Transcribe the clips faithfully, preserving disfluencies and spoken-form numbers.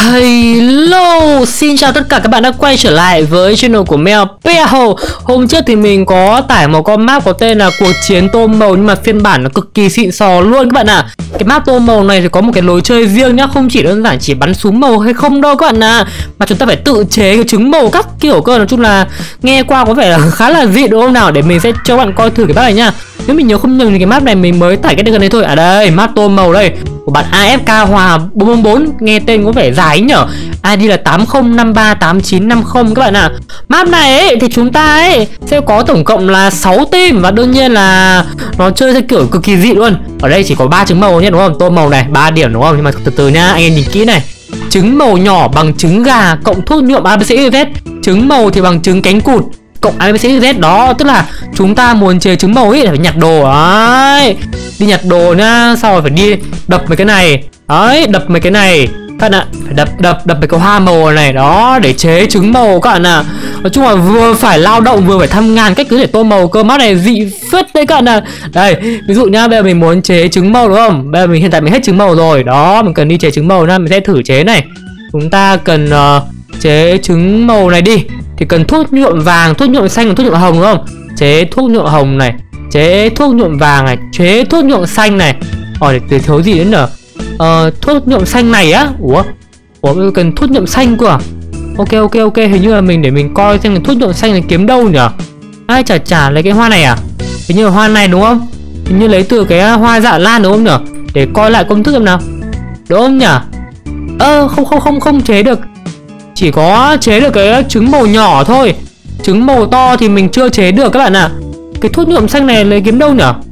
Hello, xin chào tất cả các bạn đã quay trở lại với channel của Mèo Peo. Hôm trước thì mình có tải một con map có tên là Cuộc Chiến Tô Màu, nhưng mà phiên bản nó cực kỳ xịn sò luôn các bạn ạ. à. Cái map Tô Màu này thì có một cái lối chơi riêng nhá, không chỉ đơn giản chỉ bắn súng màu hay không đâu các bạn ạ, à. Mà chúng ta phải tự chế cái trứng màu các kiểu cơ. Nói chung là nghe qua có vẻ là khá là dị đúng không nào. Để mình sẽ cho bạn coi thử cái map này nhá. Nếu mình nhớ không nhầm thì cái map này mình mới tải cái gần đây thôi. À đây, map Tô Màu đây của bạn a ép ca Hòa bốn bốn bốn, nghe tên có vẻ dài nhở. i đê là tám không năm ba tám chín năm không các bạn ạ. à. Map này ấy, thì chúng ta ấy sẽ có tổng cộng là sáu team, và đương nhiên là nó chơi theo kiểu cực kỳ dị luôn. Ở đây chỉ có ba trứng màu nhé đúng không? Tô màu này ba điểm đúng không? Nhưng mà từ từ nhá, anh em nhìn kỹ này. Trứng màu nhỏ bằng trứng gà cộng thuốc nhuộm a bê xê Z. Trứng màu thì bằng trứng cánh cụt cộng a bê xê Z đó, tức là chúng ta muốn chế trứng màu ấy phải nhặt đồ ấy, đi nhặt đồ nhá, sau rồi phải đi đập mấy cái này đấy, đập mấy cái này các bạn ạ, phải đập đập đập mấy cái hoa màu này đó để chế trứng màu các bạn ạ. Nói chung là vừa phải lao động vừa phải thăm ngàn cách cứ để tô màu cơ. Map này dị phết đấy các bạn ạ. Đây ví dụ nhá, bây giờ mình muốn chế trứng màu đúng không? Bây giờ mình hiện tại mình hết trứng màu rồi đó, mình cần đi chế trứng màu nha. Mình sẽ thử chế này. Chúng ta cần uh, chế trứng màu này đi thì cần thuốc nhuộm vàng, thuốc nhuộm xanh và thuốc nhuộm hồng đúng không? Chế thuốc nhuộm hồng này, chế thuốc nhuộm vàng này, chế thuốc nhuộm xanh này. Ờ, để thiếu gì nữa nhở? Ờ, thuốc nhuộm xanh này á. Ủa? Ủa, cần thuốc nhuộm xanh cơ à? Ok, ok, ok, hình như là mình để mình coi xem cái thuốc nhuộm xanh này kiếm đâu nhở? Ai chả chả lấy cái hoa này à? Hình như là hoa này đúng không? Hình như lấy từ cái hoa dạ lan đúng không nhở? Để coi lại công thức xem nào. Đúng không nhở? Ơ, không, không, không, không chế được. Chỉ có chế được cái trứng màu nhỏ thôi. Trứng màu to thì mình chưa chế được các bạn ạ. à. Cái thuốc nhuộm xanh này lấy kiếm đâu nhở?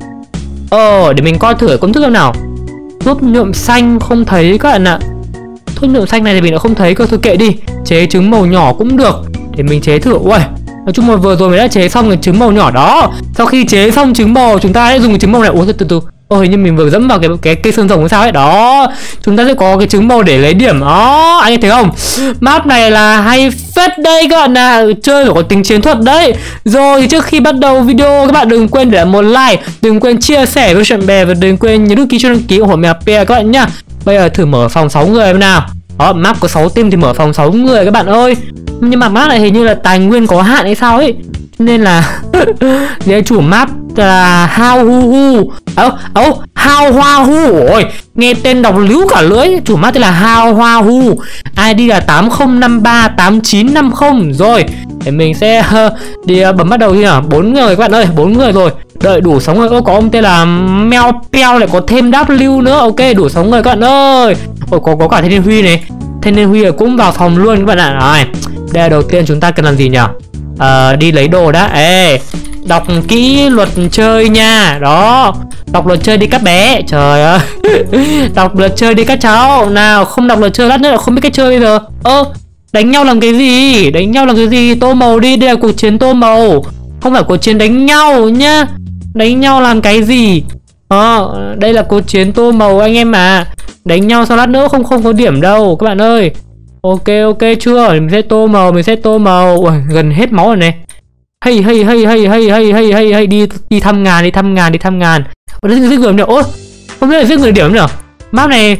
Ờ, để mình coi thử công thức xem nào. Thuốc nhuộm xanh không thấy các bạn ạ. Thuốc nhuộm xanh này thì mình đã không thấy cơ. Thôi kệ đi, chế trứng màu nhỏ cũng được. Để mình chế thử. Ui, nói chung là vừa rồi mình đã chế xong cái trứng màu nhỏ đó. Sau khi chế xong trứng màu, chúng ta sẽ dùng cái trứng màu này. Ủa, từ từ từ. Ôi, nhưng mình vừa dẫm vào cái cái cây sơn rồng hay sao ấy đó. Chúng ta sẽ có cái trứng màu để lấy điểm đó. Anh em thấy không? Map này là hay phết đây các bạn ạ. à. Chơi phải có tính chiến thuật đấy. Rồi trước khi bắt đầu video, các bạn đừng quên để lại một like, đừng quên chia sẻ với bạn bè, và đừng quên nhấn đăng ký cho đăng ký ủng hộ Mèo Peo các bạn nhá. Bây giờ thử mở phòng sáu người em nào. Đó, map có sáu team thì mở phòng sáu người các bạn ơi. Nhưng mà map này hình như là tài nguyên có hạn hay sao ấy, nên là để chủ map là Hao Hu Hu. Ấu, ấu, Hao Hoa Hu. Ôi, nghe tên đọc líu cả lưỡi. Chủ map tên là Hao Hoa Hu. i đê là tám không năm ba tám chín năm không. Rồi, để mình sẽ uh, đi uh, bấm bắt đầu đi nào. Bốn người các bạn ơi, bốn người rồi. Đợi đủ sáu người. Ôi, có ông tên là Mèo Peo lại có thêm W nữa. Ok, đủ sáu người các bạn ơi. Ôi, có có cả Thanh Niên Huy này. Thanh Niên Huy cũng vào phòng luôn các bạn ạ. Rồi, đây là đầu tiên chúng ta cần làm gì nhỉ? À, đi lấy đồ đã. Ê, đọc kỹ luật chơi nha. Đó, đọc luật chơi đi các bé. Trời ơi. Đọc luật chơi đi các cháu. Nào, không đọc luật chơi lát nữa là không biết cách chơi bây giờ. Ơ, đánh nhau làm cái gì? Đánh nhau làm cái gì? Tô màu đi, đây là cuộc chiến tô màu, không phải cuộc chiến đánh nhau nhá. Đánh nhau làm cái gì? Ờ, đây là cuộc chiến tô màu anh em à. Đánh nhau sau lát nữa không không có điểm đâu các bạn ơi. Ok, ok chưa? Mình sẽ tô màu, mình sẽ tô màu. Ui, gần hết máu rồi này. Hay hay hay hay hay hay hay hay hay đi đi thăm ngàn, đi thăm ngàn, đi thăm ngàn. Ủa, giết người điểm nhỉ? Ôi, không biết là giết người điểm nhỉ? Map này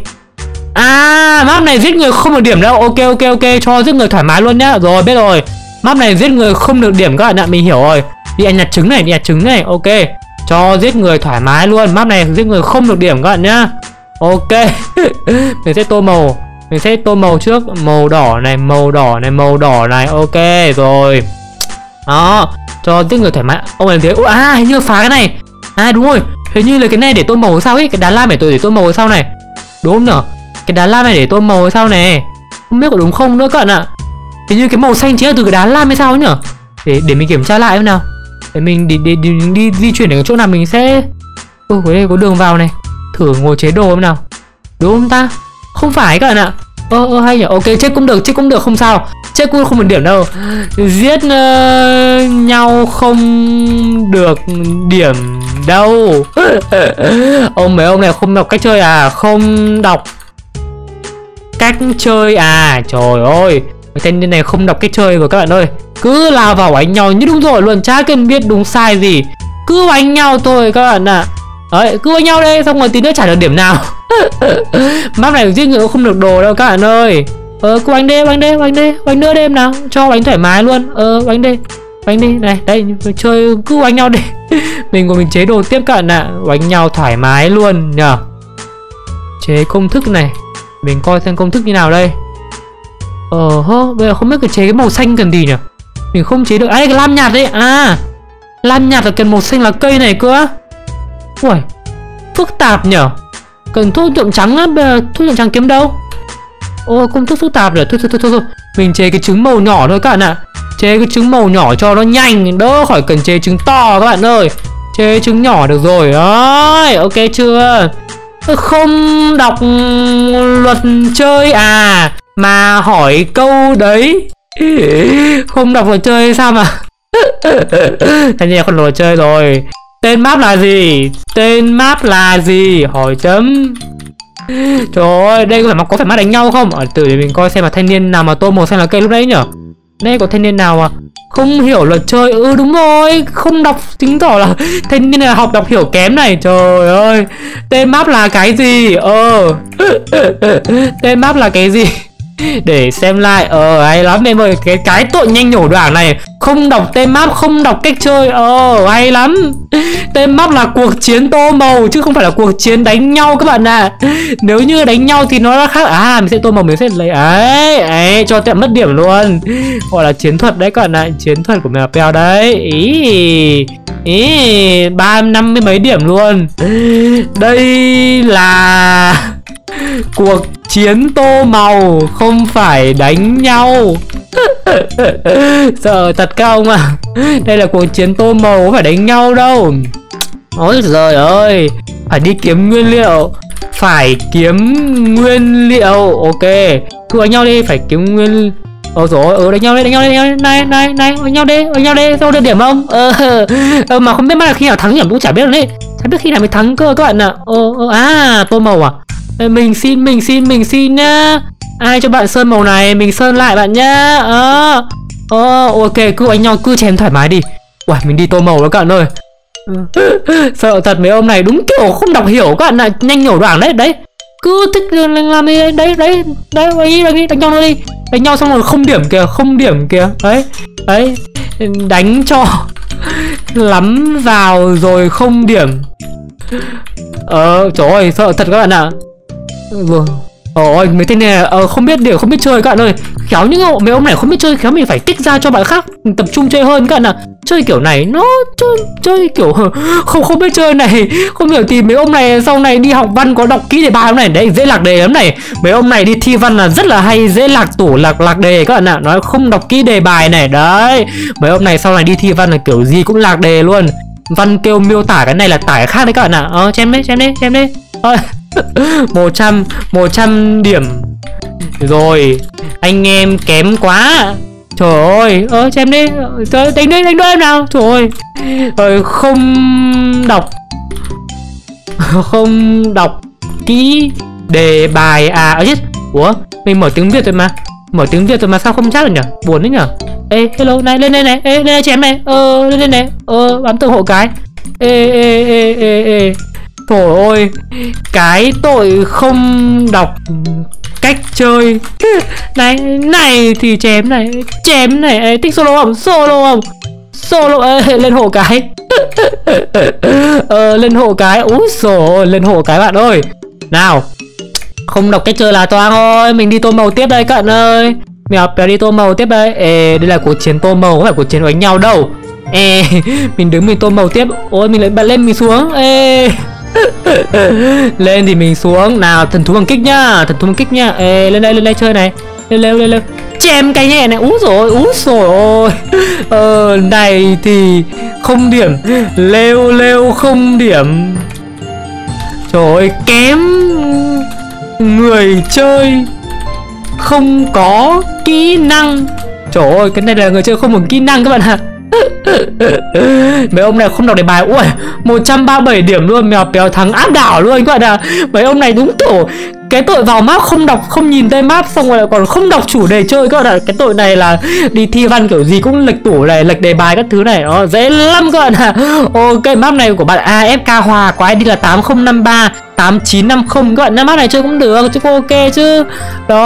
à, map này giết người không được điểm đâu. Ok, ok, ok, cho giết người thoải mái luôn nhá. Rồi, biết rồi. Map này giết người không được điểm các bạn ạ, mình hiểu rồi. Đi anh nhặt trứng này, đi nhặt trứng này. Ok, cho giết người thoải mái luôn. Map này giết người không được điểm các bạn nhá. Ok. Mình sẽ tô màu. Mình sẽ tô màu trước. Màu đỏ này, màu đỏ này, màu đỏ này. Ok rồi. Đó, cho giết người thoải mái. Ông làm thế. À, hình như phá cái này. À đúng rồi, hình như là cái này để tô màu sao ấy. Cái đá lam này tôi để tô màu sao này. Đúng không nhở? Cái đá lam này để tô màu sao này. Không biết có đúng không nữa các bạn ạ. Hình như cái màu xanh chính là từ cái đá lam hay sao ấy nhở. Để, để mình kiểm tra lại xem nào. Để mình đi, đi, đi, đi di chuyển đến chỗ nào mình sẽ. Ôi, ở đây có đường vào này. Thử ngồi chế đồ xem nào. Đúng không ta? Không phải các bạn ạ. Ơ, ơ hay nhỉ. Ok, chết cũng được, chết cũng được, không sao. Chết cũng không được điểm đâu. Giết uh, nhau không được điểm đâu. Ông mấy ông này không đọc cách chơi à? Không đọc cách chơi à? Trời ơi, cái tên này không đọc cách chơi rồi các bạn ơi. Cứ lao vào đánh nhau như đúng rồi luôn, chả cần biết đúng sai gì. Cứ đánh nhau thôi các bạn ạ. Đấy, cứ đánh nhau đây, xong rồi tí nữa trả được điểm nào. Map này giết người không được đồ đâu các bạn ơi. Ờ cứ oánh đi, oánh đi, oánh đi, oánh nữa đêm nào, cho oánh thoải mái luôn. Ờ oánh đi, oánh đi, này, đây, chơi cứ oánh nhau đi. Mình của mình chế đồ tiếp cận ạ, à. Oánh nhau thoải mái luôn nhờ. Chế công thức này, mình coi xem công thức như nào đây. Ờ hơ, bây giờ không biết cái chế cái màu xanh cần gì nhỉ? Mình không chế được, à đây cái lam nhạt đấy, à lam nhạt là cần màu xanh lá cây này cơ. Ui, phức tạp nhở. Cần thuốc nhuộm trắng á, bây giờ thuốc nhuộm trắng kiếm đâu? Ô, công thức phức tạp rồi, thôi thôi thôi thôi, thôi. Mình chế cái trứng màu nhỏ thôi các bạn ạ. Chế cái trứng màu nhỏ cho nó nhanh, đỡ khỏi cần chế trứng to các bạn ơi. Chế trứng nhỏ được rồi, đấy, ok chưa? Không đọc luật chơi à, mà hỏi câu đấy. Không đọc luật chơi sao mà. Thế nhiên không luật chơi rồi. Tên map là gì? Tên map là gì? Hỏi chấm. Trời ơi, đây có phải, có phải map đánh nhau không? Ở từ để mình coi xem là thanh niên nào mà tô màu xanh lá cây lúc đấy nhở. Đây có thanh niên nào mà không hiểu luật chơi. Ừ đúng rồi, không đọc chứng tỏ là thanh niên này học đọc hiểu kém này. Trời ơi, tên map là cái gì? Ờ tên map là cái gì? Để xem lại. Ờ hay lắm em ơi. Cái cái tội nhanh nhổ đoảng này, không đọc tên map, không đọc cách chơi. Ờ hay lắm. Tên map là cuộc chiến tô màu chứ không phải là cuộc chiến đánh nhau các bạn ạ. À. Nếu như đánh nhau thì nó khác. À mình sẽ tô màu, mình sẽ lấy ấy ấy cho tẹo mất điểm luôn. Gọi là chiến thuật đấy các bạn ạ. À. Chiến thuật của mèo Peo đấy. Ý ý ba năm mươi mấy điểm luôn. Đây là cuộc chiến tô màu, không phải đánh nhau. Sợ thật các ông à. Đây là cuộc chiến tô màu, không phải đánh nhau đâu. Ôi giời ơi, phải đi kiếm nguyên liệu. Phải kiếm nguyên liệu. Ok, cứ đánh nhau đi, phải kiếm nguyên. Ôi rồi, ừ đánh nhau đi, đánh nhau đi, đánh nhau đi. Này, này, này, đánh nhau đi, đánh nhau đi, sao được điểm không? Ờ, ờ mà không biết mà khi nào thắng điểm cũng chả biết được đấy. Chả biết khi nào mới thắng cơ các bạn ạ. Ờ, ờ, à, tô màu à? Mình xin, mình xin, mình xin nhá. Ai cho bạn sơn màu này, mình sơn lại bạn nhá. Ờ, ờ, ok, cứ đánh nhau, cứ chém thoải mái đi. Uầy, mình đi tô màu đó các bạn ơi. Sợ thật mấy ông này đúng kiểu không đọc hiểu các bạn ạ. Nhanh nhổ đoảng đấy, đấy. Cứ thích làm đi, đấy, đấy, đấy, đấy, đánh đi, đánh nhau thôi đi. Đánh nhau xong rồi không điểm kìa, không điểm kìa. Đấy, đấy, đánh cho lắm vào rồi không điểm. Ờ, trời ơi, sợ thật các bạn ạ. Vâng. Ôi, mấy tên này ờ, không biết điểm, không biết chơi các bạn ơi. Khéo những mấy ông này không biết chơi, khéo mình phải kích ra cho bạn khác tập trung chơi hơn các bạn ạ. Chơi kiểu này nó chơi, chơi kiểu không không biết chơi này, không hiểu thì mấy ông này sau này đi học văn có đọc kỹ đề bài ông này đấy, dễ lạc đề lắm này. Mấy ông này đi thi văn là rất là hay, dễ lạc tủ lạc lạc đề các bạn ạ. Nói không đọc kỹ đề bài này đấy. Mấy ông này sau này đi thi văn là kiểu gì cũng lạc đề luôn. Văn kêu miêu tả cái này là tả cái khác đấy các bạn ạ. Ờ chém đi, chém đi, chém đi. Thôi. một trăm một trăm điểm rồi, anh em kém quá. Trời ơi, ơ chém đi, trời đánh đi, đánh đôi em nào. Trời ơi, rồi không đọc không đọc kỹ đề bài à. Ơ chết, ủa mình mở tiếng Việt rồi mà, mở tiếng Việt rồi mà sao không chắc được nhỉ, buồn đấy nhỉ. Ê hello này, lên đây này, ê lên đây chém này, ờ lên đây này, ờ bám tường hộ cái. Ê ê ê ê ê trời ơi, cái tội không đọc cách chơi này, này thì chém này, chém này. Ê, thích solo không, solo không, solo. Ê, lên hộ cái. Ờ lên hộ cái. Úi dồi, lên hộ cái bạn ơi. Nào, không đọc cách chơi là toang thôi. Mình đi tô màu tiếp đây các bạn ơi. Mèo Peo đi tô màu tiếp đây. Ê, đây là cuộc chiến tô màu, không phải cuộc chiến đánh nhau đâu. Ê, mình đứng mình tô màu tiếp. Ôi mình lại bật lên mình xuống. Ê. Lên thì mình xuống. Nào, thần thú bằng kích nhá, thần thú bằng kích nhá. Ê, lên đây, lên đây chơi này. Lên lên lên lên. Chém cái nhẹ này. Úi rồi, úi rồi ôi. Ờ, này thì không điểm. Lêu lêu không điểm. Trời ơi, kém người chơi không có kỹ năng. Trời ơi, cái này là người chơi không có kỹ năng các bạn ạ. Mấy ông này không đọc đề bài. Ui, một trăm ba mươi bảy điểm luôn. Mèo Peo thắng áp đảo luôn các bạn ạ. Mấy ông này đúng tổ cái tội vào map không đọc, không nhìn tên map, xong rồi lại còn không đọc chủ đề chơi các bạn ạ. Cái tội này là đi thi văn kiểu gì cũng lệch tủ này, lệch đề bài các thứ này, nó dễ lắm các bạn ạ. Ok, map này của bạn a ép ca Hòa có i đê là tám không năm ba tám chín năm không các bạn nhá. Map này chơi cũng được chứ, cũng ok chứ. Đó.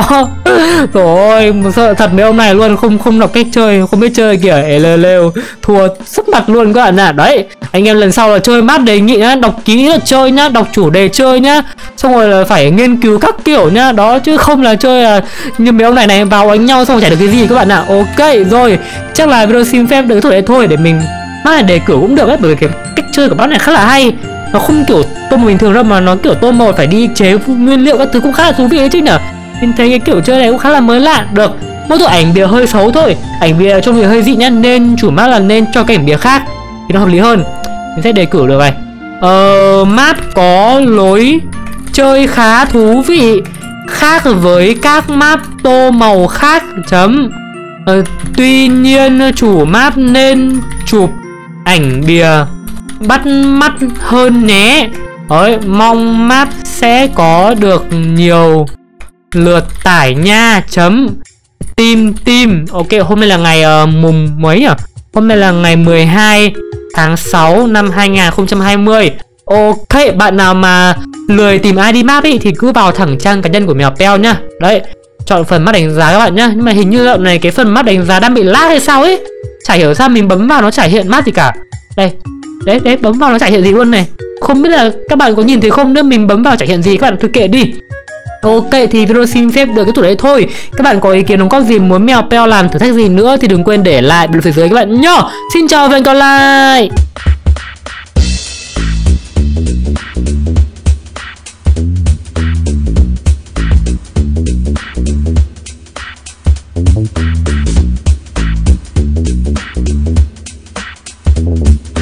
Rồi, sợ thật mấy ông này luôn, không không đọc cách chơi, không biết chơi kìa, lêu lêu, thua sấp mặt luôn các bạn ạ. Đấy, anh em lần sau là chơi map đề nghị nhá, đọc kỹ là chơi nhá, đọc chủ đề chơi nhá. Xong rồi là phải nghiên cứu các kiểu nhá. Đó, chứ không là chơi là như mấy ông này này vào đánh nhau xong rồi chả được cái gì các bạn ạ. Ok, rồi, chắc là video xin phép được thôi thôi để mình map này đề cử cũng được đấy, bởi vì cái cách chơi của map này khá là hay. Nó không kiểu tô màu bình thường đâu mà nó kiểu tô màu phải đi chế nguyên liệu các thứ, cũng khá là thú vị đấy chứ nhở. Mình thấy cái kiểu chơi này cũng khá là mới lạ. Được, mỗi tội ảnh bìa hơi xấu thôi, ảnh bìa trông bìa hơi dị nhá, nên chủ map là nên cho cái ảnh bìa khác thì nó hợp lý hơn. Mình sẽ đề cử được này. Ờ, map có lối chơi khá thú vị, khác với các map tô màu khác chấm. Ờ, tuy nhiên chủ map nên chụp ảnh bìa bắt mắt hơn nhé. Đấy, mong map sẽ có được nhiều lượt tải nha chấm. Tim tim. Ok, hôm nay là ngày uh, mùng mấy nhỉ? Hôm nay là ngày mười hai tháng sáu năm hai nghìn không trăm hai mươi. Ok, bạn nào mà lười tìm i đê map ý, thì cứ vào thẳng trang cá nhân của Mèo Peo nhá. Đấy, chọn phần map đánh giá các bạn nhá. Nhưng mà hình như dạo này cái phần map đánh giá đang bị lag hay sao ấy. Chả hiểu sao mình bấm vào nó chả hiện map gì cả. Đây, đấy, đấy, bấm vào nó chả hiện gì luôn này. Không biết là các bạn có nhìn thấy không nữa, mình bấm vào chả hiện gì, các bạn cứ kệ đi. Ok, thì video xin phép được cái tuổi đấy thôi. Các bạn có ý kiến đóng góp gì, muốn Mèo Peo làm thử thách gì nữa thì đừng quên để lại bên phía dưới các bạn nhá. Xin chào và hẹn gặp lại. Thank you.